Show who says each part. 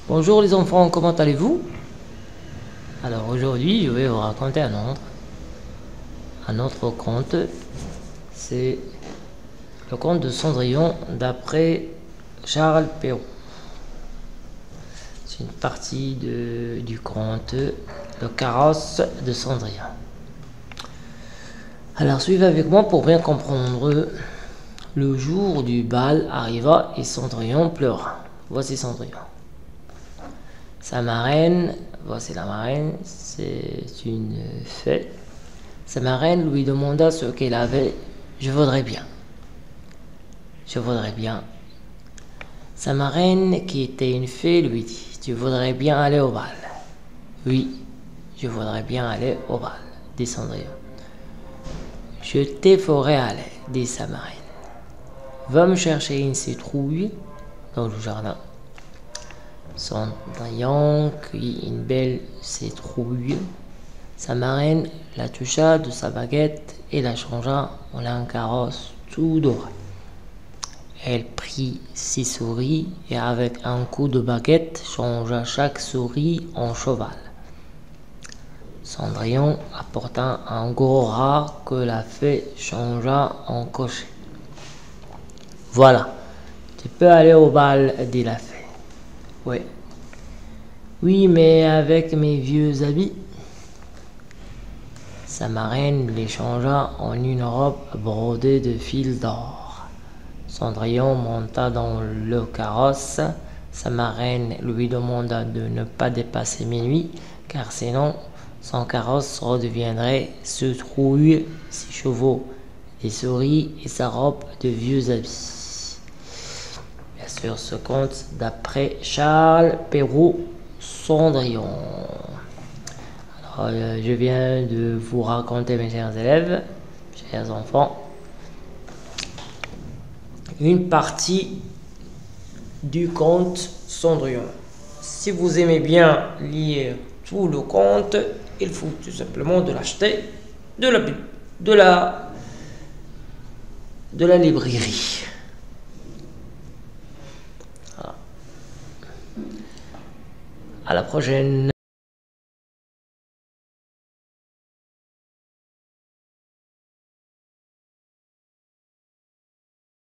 Speaker 1: Bonjour les enfants, comment allez-vous? Alors aujourd'hui, je vais vous raconter un autre conte. C'est le conte de Cendrillon d'après Charles Perrault. C'est une partie du conte Le carrosse de Cendrillon. Alors suivez avec moi pour bien comprendre. Le jour du bal arriva et Cendrillon pleura. Voici Cendrillon. Sa marraine, voici la marraine, c'est une fée. Sa marraine lui demanda ce qu'elle avait. Je voudrais bien. Je voudrais bien. Sa marraine, qui était une fée, lui dit, tu voudrais bien aller au bal? Oui, je voudrais bien aller au bal, dit Cendrillon. Je te ferai aller, dit sa marraine. Va me chercher une citrouille dans le jardin. Cendrillon cueillit une belle citrouille. Sa marraine la toucha de sa baguette et la changea en un carrosse tout doré. Elle prit 6 souris et avec un coup de baguette changea chaque souris en cheval. Cendrillon apporta un gros rat que la fée changea en cocher. Voilà, tu peux aller au bal, dit la fée. Oui. Oui, mais avec mes vieux habits. Sa marraine les changea en une robe brodée de fils d'or. Cendrillon monta dans le carrosse. Sa marraine lui demanda de ne pas dépasser minuit, car sinon son carrosse redeviendrait citrouille, 6 chevaux, des souris et sa robe de vieux habits. Bien sûr, ce conte d'après Charles Perrault, Cendrillon. Alors, je viens de vous raconter, mes chers élèves, chers enfants, une partie du conte Cendrillon. Si vous aimez bien lire tout le conte, il faut tout simplement de l'acheter de la librairie. Voilà. À la prochaine.